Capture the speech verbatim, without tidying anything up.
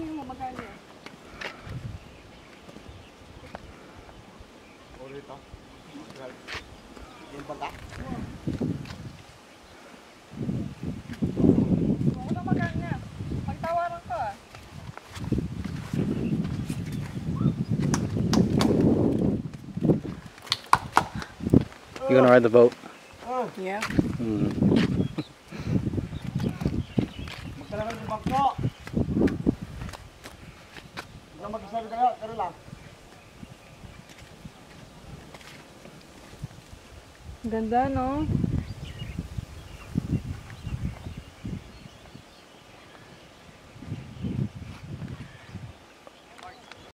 Tanongin mo, magkano yan? Ulit ito. Yung baga? Huwag na magkano yan. Pagtawaran ko ah. You gonna ride the boat? Oh, Yeah. Mm. magkalaman yung bangko. Huwag na mag-isabi kayo, karo lang. Ganda no?